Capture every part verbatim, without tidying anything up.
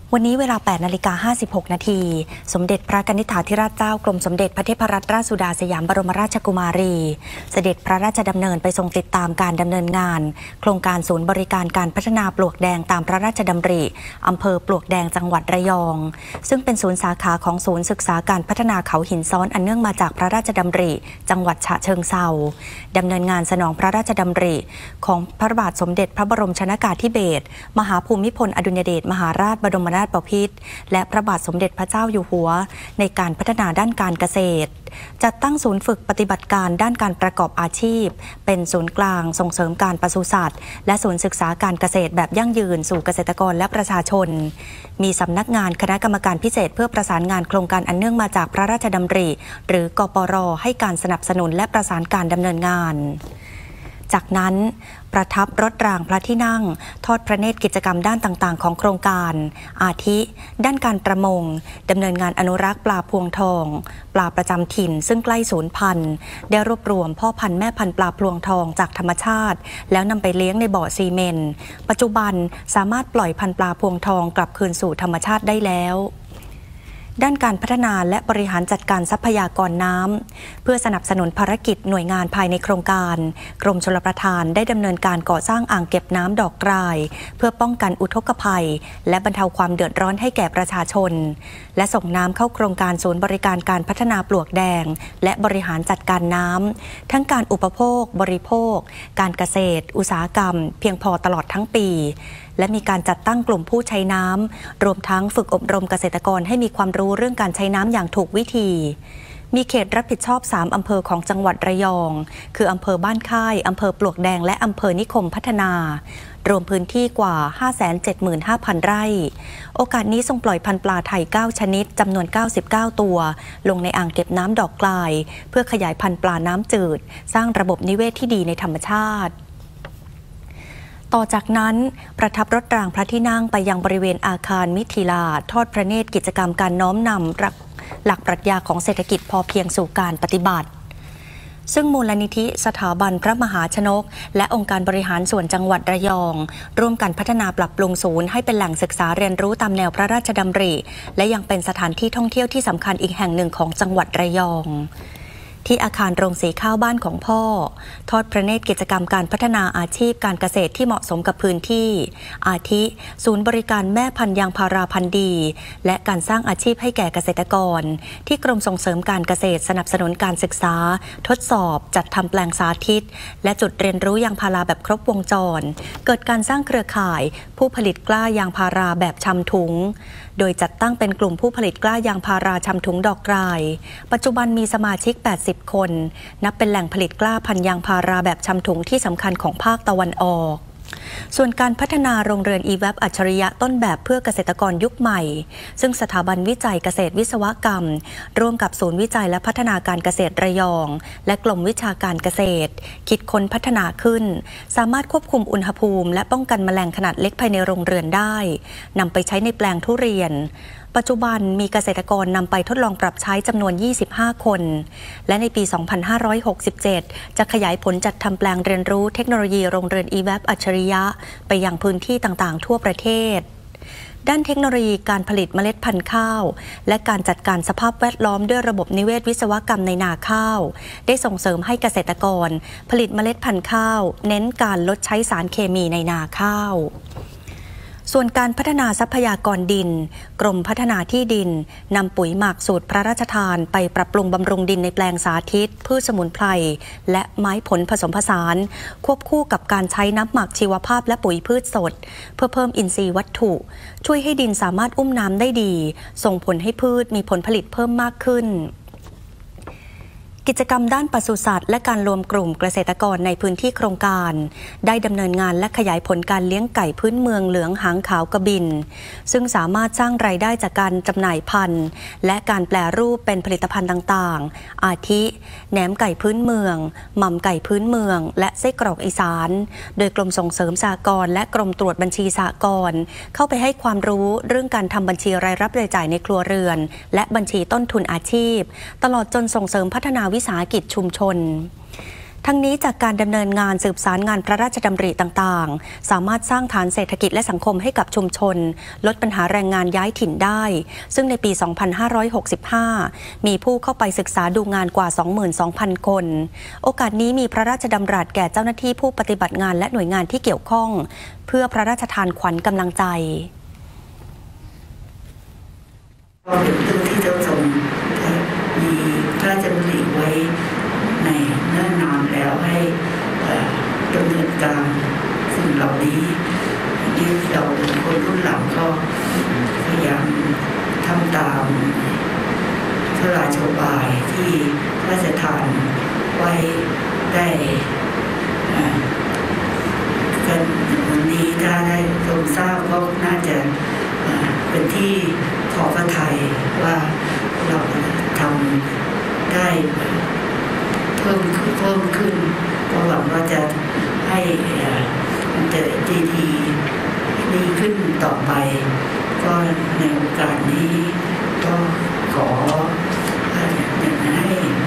วันนี้เวลา แปดนาฬิกาห้าสิบหก นาทีสมเด็จพระกนิษฐาธิราชเจ้ากรมสมเด็จพระเทพรัตนราชสุดาสยามบรมราชกุมารีเสด็จพระราชดำเนินไปทรงติดตามการดำเนินงานโครงการศูนย์บริการการพัฒนาปลวกแดงตามพระราชดำริอำเภอปลวกแดงจังหวัดระยองซึ่งเป็นศูนย์สาขาของศูนย์ศึกษาการพัฒนาเขาหินซ้อนอันเนื่องมาจากพระราชดำริจังหวัดฉะเชิงเทราดำเนินงานสนองพระราชดำริของพระบาทสมเด็จพระบรมชนกาธิเบศรมหาภูมิพลอดุลยเดชมหาราชบรมนาถบพิตรและพระบาทสมเด็จพระเจ้าอยู่หัวในการพัฒนาด้านการเกษตรจัดตั้งศูนย์ฝึกปฏิบัติการด้านการประกอบอาชีพเป็นศูนย์กลางส่งเสริมการปศุสัตว์และศูนย์ศึกษาการเกษตรแบบยั่งยืนสู่เกษตรกรและประชาชนมีสำนักงานคณะกรรมการพิเศษเพื่อประสานงานโครงการอันเนื่องมาจากพระราชดำริหรือกปร.ให้การสนับสนุนและประสานการดำเนินงานจากนั้นประทับรถรางพระที่นั่งทอดพระเนตรกิจกรรมด้านต่างๆของโครงการอาทิด้านการประมงดำเนินงานอนุรักษ์ปลาพวงทองปลาประจำถิ่นซึ่งใกล้สูญพันธุ์ได้รวบรวมพ่อพันธุ์แม่พันธุ์ปลาพวงทองจากธรรมชาติแล้วนำไปเลี้ยงในบ่อซีเมนต์ปัจจุบันสามารถปล่อยพันธุ์ปลาพวงทองกลับคืนสู่ธรรมชาติได้แล้วด้านการพัฒนาและบริหารจัดการทรัพยากรน้ำเพื่อสนับสนุนภารกิจหน่วยงานภายในโครงการกรมชลประทานได้ดำเนินการก่อสร้างอ่างเก็บน้ำดอกกรายเพื่อป้องกันอุทกภัยและบรรเทาความเดือดร้อนให้แก่ประชาชนและส่งน้ำเข้าโครงการศูนย์บริการการพัฒนาปลวกแดงและบริหารจัดการน้ำทั้งการอุปโภคบริโภคการเกษตรอุตสาหกรรมเพียงพอตลอดทั้งปีและมีการจัดตั้งกลุ่มผู้ใช้น้ำรวมทั้งฝึกอบรมเกษตรกรให้มีความรู้เรื่องการใช้น้ำอย่างถูกวิธีมีเขตรับผิดชอบสามอำเภอของจังหวัดระยองคืออำเภอบ้านค่ายอำเภอปลวกแดงและอำเภอนิคมพัฒนารวมพื้นที่กว่า ห้าแสนเจ็ดหมื่นห้าพัน ไร่โอกาสนี้ทรงปล่อยพันธุ์ปลาไทยเก้าชนิดจำนวนเก้าสิบเก้าตัวลงในอ่างเก็บน้ำดอกกลายเพื่อขยายพันธุ์ปลาน้ำจืดสร้างระบบนิเวศที่ดีในธรรมชาติต่อจากนั้นประทับรถรางพระที่นั่งไปยังบริเวณอาคารมิถิลาทอดพระเนตรกิจกรรมการน้อมนำหลักปรัชญาของเศรษฐกิจพอเพียงสู่การปฏิบัติซึ่งมูลนิธิสถาบันพระมหาชนกและองค์การบริหารส่วนจังหวัดระยองร่วมกันพัฒนาปรับปรุงศูนย์ให้เป็นแหล่งศึกษาเรียนรู้ตามแนวพระราชดำริและยังเป็นสถานที่ท่องเที่ยวที่สำคัญอีกแห่งหนึ่งของจังหวัดระยองที่อาคารโรงสีข้าวบ้านของพ่อทอดพระเนตรกิจกรรมการพัฒนาอาชีพการเกษตรที่เหมาะสมกับพื้นที่อาทิศูนย์บริการแม่พันธุ์ยางพาราพันธุ์ดีและการสร้างอาชีพให้แก่เกษตรกรที่กรมส่งเสริมการเกษตรสนับสนุนการศึกษาทดสอบจัดทำแปลงสาธิตและจุดเรียนรู้ยางพาราแบบครบวงจรเกิดการสร้างเครือข่ายผู้ผลิตกล้ายางพาราแบบชำถุงโดยจัดตั้งเป็นกลุ่มผู้ผลิตกล้ายางพาราชำถุงดอกกรายปัจจุบันมีสมาชิกแปดสิบคนนับเป็นแหล่งผลิตกล้าพันธุ์ยางพาราแบบชำถุงที่สำคัญของภาคตะวันออกส่วนการพัฒนาโรงเรือน อี แวป อัจฉริยะต้นแบบเพื่อเกษตรกรยุคใหม่ซึ่งสถาบันวิจัยเกษตรวิศวกรรมร่วมกับศูนย์วิจัยและพัฒนาการเกษตรระยองและกรมวิชาการเกษตรคิดค้นพัฒนาขึ้นสามารถควบคุมอุณหภูมิและป้องกันแมลงขนาดเล็กภายในโรงเรือนได้นำไปใช้ในแปลงทุเรียนปัจจุบันมีเกษตรกรนำไปทดลองปรับใช้จำนวนยี่สิบห้าคนและในปี สองพันห้าร้อยหกสิบเจ็ด จะขยายผลจัดทำแปลงเรียนรู้เทคโนโลยีโรงเรือน อี แวป อัจฉริยะไปยังพื้นที่ต่างๆทั่วประเทศด้านเทคโนโลยีการผลิตเมล็ดพันธุ์ข้าวและการจัดการสภาพแวดล้อมด้วยระบบนิเวศวิศวกรรมในนาข้าวได้ส่งเสริมให้เกษตรกรผลิตเมล็ดพันธุ์ข้าวเน้นการลดใช้สารเคมีในนาข้าวส่วนการพัฒนาทรัพยากรดินกรมพัฒนาที่ดินนำปุ๋ยหมักสูตรพระราชทานไปปรับปรุงบำรุงดินในแปลงสาธิตพืชสมุนไพรและไม้ผลผสมผสานควบคู่กับการใช้น้ำหมักชีวภาพและปุ๋ยพืชสดเพื่อเพิ่มอินทรีย์วัตถุช่วยให้ดินสามารถอุ้มน้ำได้ดีส่งผลให้พืชมีผลผลิตเพิ่มมากขึ้นกิจกรรมด้านปศุสัตว์และการรวมกลุ่มเกษตรกรในพื้นที่โครงการได้ดำเนินงานและขยายผลการเลี้ยงไก่พื้นเมืองเหลืองหางขาวกระบินซึ่งสามารถสร้างรายได้จากการจำหน่ายพันธุ์และการแปรรูปเป็นผลิตภัณฑ์ต่างๆอาทิแหนมไก่พื้นเมืองหม่ำไก่พื้นเมืองและไส้กรอกอีสานโดยกรมส่งเสริมสหกรณ์และกรมตรวจบัญชีสหกรณ์เข้าไปให้ความรู้เรื่องการทำบัญชีรายรับรายจ่ายในครัวเรือนและบัญชีต้นทุนอาชีพตลอดจนส่งเสริมพัฒนาวิสาหกิจชุมชนทั้งนี้จากการดำเนินงานสืบสารงานพระราชดำริต่างๆสามารถสร้างฐานเศรษฐกิจและสังคมให้กับชุมชนลดปัญหาแรงงานย้ายถิ่นได้ซึ่งในปี สองพันห้าร้อยหกสิบห้า มีผู้เข้าไปศึกษาดูงานกว่า สองหมื่นสองพัน คนโอกาสนี้มีพระราชดำรัสแก่เจ้าหน้าที่ผู้ปฏิบัติงานและหน่วยงานที่เกี่ยวข้องเพื่อพระราชทานขวัญกำลังใจก็เป็นเรื่องที่เจ้าทรงมีพระราชดำริไว้ในเนิ่นนานแล้วให้ดำเนินการสิ่งเหล่านี้ที่เราคนรุ่นหลังก็พยายามทำตามพระราชโองการที่พระราชทานไว้ได้กันวันนี้ถ้าได้ทรงทราบก็น่าจะเป็นที่ขอพระทัยว่าเราทำได้เพิ่มขึ้นเพิ่มขึ้นก็หวังว่าจะให้มันจะดีดีดีขึ้นต่อไปก็ในโอกาสนี้ก็ขอให้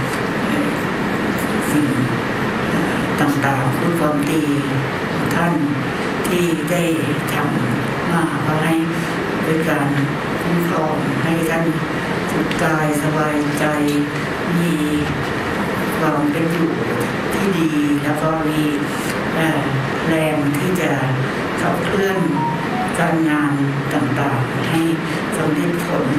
สิ่งต่างๆคือความดีของท่านที่ได้ทำมาเพื่อให้เป็นการคุ้มครองให้ท่านสุขกายสบายใจมีความเป็นอยู่ที่ดีแล้วก็มีแรงที่จะขับเคลื่อนการงานต่างๆให้สำเร็จผล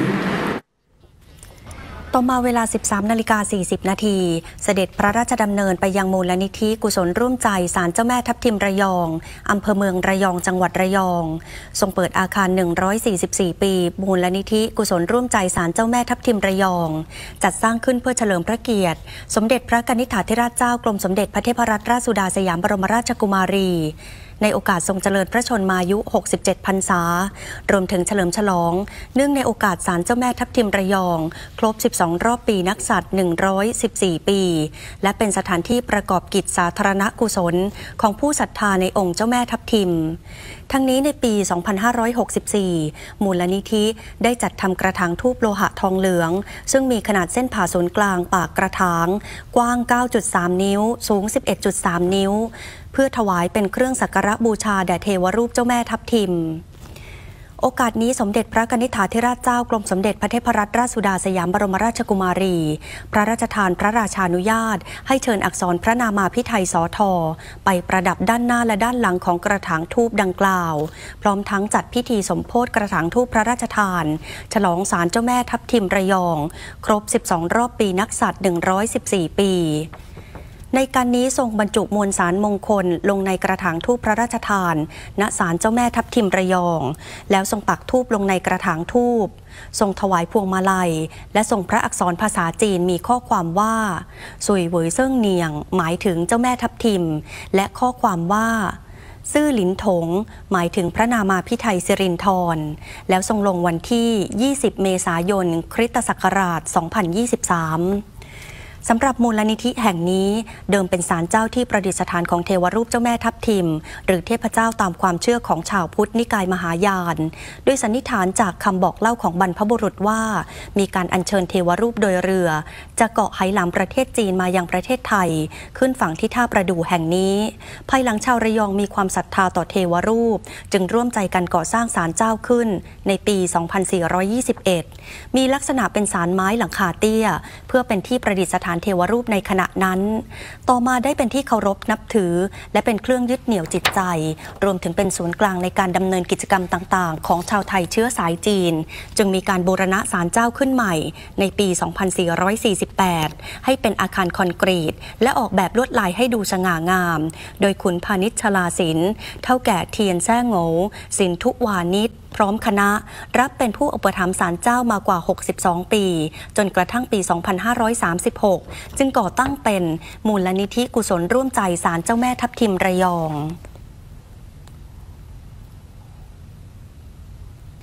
ต่อมาเวลา สิบสามนาฬิกาสี่สิบ นาทีเสด็จพระราชดำเนินไปยังมูลนิธิกุศลร่วมใจศาลเจ้าแม่ทับทิมระยองอำเภอเมืองระยองจังหวัดระยองทรงเปิดอาคารหนึ่งร้อยสี่สิบสี่ปีมูลนิธิกุศลร่วมใจศาลเจ้าแม่ทับทิมระยองจัดสร้างขึ้นเพื่อเฉลิมพระเกียรติสมเด็จพระกนิษฐาธิราชเจ้ากรมสมเด็จพระเทพรัตนราชสุดาสยามบรมราชกุมารีในโอกาสทรงเจริญพระชนมายุหกสิบเจ็ดพรรษารวมถึงเฉลิมฉลองเนื่องในโอกาสศาลเจ้าแม่ทับทิมระยองครบสิบสองรอบปีนักษัตริย์หนึ่งร้อยสิบสี่ปีและเป็นสถานที่ประกอบกิจสาธารณกุศลของผู้ศรัทธาในองค์เจ้าแม่ทับทิมทั้งนี้ในปี สองพันห้าร้อยหกสิบสี่ มูลนิธิได้จัดทำกระถางธูปโลหะทองเหลืองซึ่งมีขนาดเส้นผ่าศูนย์กลางปากกระถางกว้าง เก้าจุดสาม นิ้วสูง สิบเอ็ดจุดสาม นิ้วเพื่อถวายเป็นเครื่องสักการะบูชาแด่เทวรูปเจ้าแม่ทับทิมโอกาสนี้สมเด็จพระกนิษฐาธิราชเจ้ากรมสมเด็จพระเทพรัตนราชสุดาสยามบรมราชกุมารีพระราชทานพระราชานุญาตให้เชิญอักษรพระนามาพิไทยสทไปประดับด้านหน้าและด้านหลังของกระถางธูปดังกล่าวพร้อมทั้งจัดพิธีสมโภชกระถางธูปพระราชทานฉลองศาลเจ้าแม่ทับทิมระยองครบสิบสองรอบปีนักษัตริย์หนึ่งร้อยสิบสี่ปีในการนี้ทรงบรรจุมวลสารมงคลลงในกระถางธูปพระราชทานณศาลเจ้าแม่ทับทิมระยองแล้วทรงปักธูปลงในกระถางธูปทรงถวายพวงมาลัยและทรงพระอักษรภาษาจีนมีข้อความว่าสุยเหวยเซิ่งเนียงหมายถึงเจ้าแม่ทับทิมและข้อความว่าซื่อหลินถงหมายถึงพระนามาพิไทยสิรินธรแล้วทรงลงวันที่ยี่สิบเมษายนคริสตศักราชสองพันยี่สิบสามสำหรับมูลนิธิแห่งนี้เดิมเป็นศาลเจ้าที่ประดิษฐานของเทวรูปเจ้าแม่ทับทิมหรือเทพเจ้าตามความเชื่อของชาวพุทธนิกายมหายานโดยสันนิษฐานจากคำบอกเล่าของบรรพบุรุษว่ามีการอัญเชิญเทวรูปโดยเรือจากเกาะไหหลำประเทศจีนมายังประเทศไทยขึ้นฝั่งที่ท่าประดู่แห่งนี้ภายหลังชาวระยองมีความศรัทธาต่อเทวรูปจึงร่วมใจกันก่อสร้างศาลเจ้าขึ้นในปี สองพันสี่ร้อยยี่สิบเอ็ด มีลักษณะเป็นศาลไม้หลังคาเตี้ยเพื่อเป็นที่ประดิษฐานเทวรูปในขณะนั้นต่อมาได้เป็นที่เคารพนับถือและเป็นเครื่องยึดเหนี่ยวจิตใจรวมถึงเป็นศูนย์กลางในการดำเนินกิจกรรมต่างๆของชาวไทยเชื้อสายจีนจึงมีการบูรณะศาลเจ้าขึ้นใหม่ในปี สองพันสี่ร้อยสี่สิบแปด ให้เป็นอาคารคอนกรีตและออกแบบลวดลายให้ดูสง่างามโดยขุนพาณิชชลาศิลป์เท่าแก่เทียนแซ่โง่สินทุวานิชพร้อมคณะรับเป็นผู้อุปถัมภ์ศาลเจ้ามากว่าหกสิบสองปีจนกระทั่งปี สองพันห้าร้อยสามสิบหก จึงก่อตั้งเป็นมูลนิธิกุศลร่วมใจศาลเจ้าแม่ทับทิมระยอง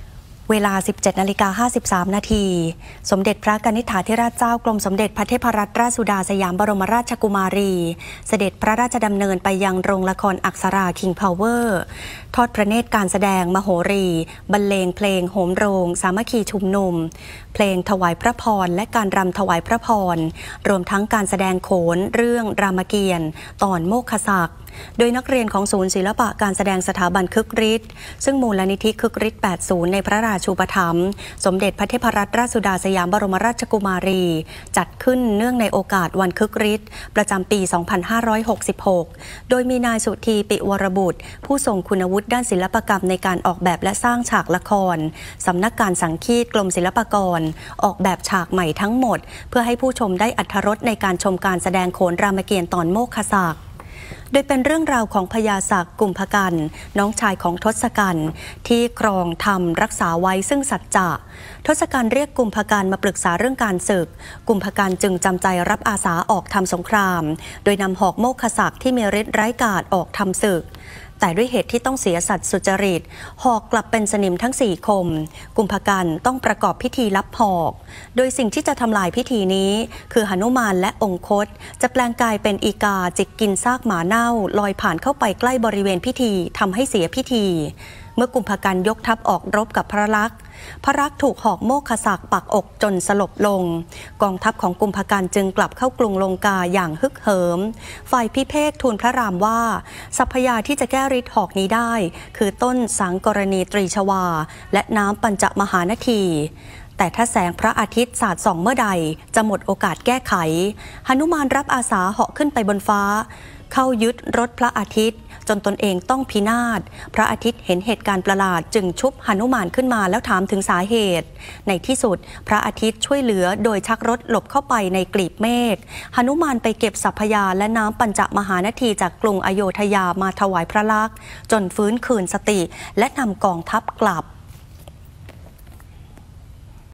เวลา สิบเจ็ดนาฬิกาห้าสิบสาม นาทีสมเด็จพระกนิษฐาธิราชเจ้ากรมสมเด็จพระเทพรัตนราชสุดาสยามบรมราชกุมารีเสด็จพระราชดำเนินไปยังโรงละครอักษรา King Power ทอดพระเนตรการแสดงมโหรีบรรเลงเพลงโหมโรงสามัคคีชุมนุมเพลงถวายพระพรและการรำถวายพระพรรวมทั้งการแสดงโขนเรื่องรามเกียรติ์ตอนโมฆศักดิ์โดยนักเรียนของศูนย์ศิลปะการแสดงสถาบันคึกฤทธิ์ซึ่งมูลนิธิคึกฤทธิ์ แปดสิบ ในพระราชูปถัมภ์สมเด็จพระเทพรัตนราชสุดาสยามบรมราชกุมารีจัดขึ้นเนื่องในโอกาสวันคึกฤทธิ์ประจำปี สองพันห้าร้อยหกสิบหก โดยมีนายสุธี ปิวรบุตรผู้ทรงคุณวุฒิด้านศิลปกรรมในการออกแบบและสร้างฉากละครสำนักการสังคีตกรมศิลปากรออกแบบฉากใหม่ทั้งหมดเพื่อให้ผู้ชมได้อรรถรสในการชมการแสดงโขนรามเกียรติ์ตอนโมฆศักดิ์โดยเป็นเรื่องราวของพญาศักดิ์กุมภกันน้องชายของทศกัณฐ์ที่ครองธรรมรักษาไว้ซึ่งสัจจะทศกัณฐ์เรียกกุมภกันมาปรึกษาเรื่องการศึกกุมภกันจึงจำใจรับอาสาออกทำสงครามโดยนำหอกโมฆศักดิ์ที่มีฤทธิ์ร้ายกาจออกทำศึกแต่ด้วยเหตุที่ต้องเสียสัตย์สุจริตหอกกลับเป็นสนิมทั้งสี่คมกุมภกันต้องประกอบพิธีลับหอกโดยสิ่งที่จะทำลายพิธีนี้คือหนุมานและองคตจะแปลงกายเป็นอีกาจิกกินซากหมาเน่าลอยผ่านเข้าไปใกล้บริเวณพิธีทำให้เสียพิธีเมื่อกุมภกันยกทัพออกรบกับพระลักษณ์พระลักษณ์ถูกหอกโมฆศักดิ์ปักอกจนสลบลงกองทัพของกุมภกันจึงกลับเข้ากรุงลงกาอย่างฮึกเหิมฝ่ายพิเภกทูลพระรามว่าสัพยาที่จะแก้ฤทธิ์หอกนี้ได้คือต้นสังกรณีตรีชวาและน้ำปัญจมหานาทีแต่ถ้าแสงพระอาทิตย์สาดส่องเมื่อใดจะหมดโอกาสแก้ไขหนุมานรับอาสาเหาะขึ้นไปบนฟ้าเข้ายึดรถพระอาทิตย์จนตนเองต้องพินาศพระอาทิตย์เห็นเหตุการณ์ประหลาดจึงชุบหนุมานขึ้นมาแล้วถามถึงสาเหตุในที่สุดพระอาทิตย์ช่วยเหลือโดยชักรถหลบเข้าไปในกลีบเมฆหนุมานไปเก็บสัพยาและน้ำปัญจมหานาทีจากกรุงอโยธยามาถวายพระลักษณ์จนฟื้นคืนสติและนำกองทัพกลับ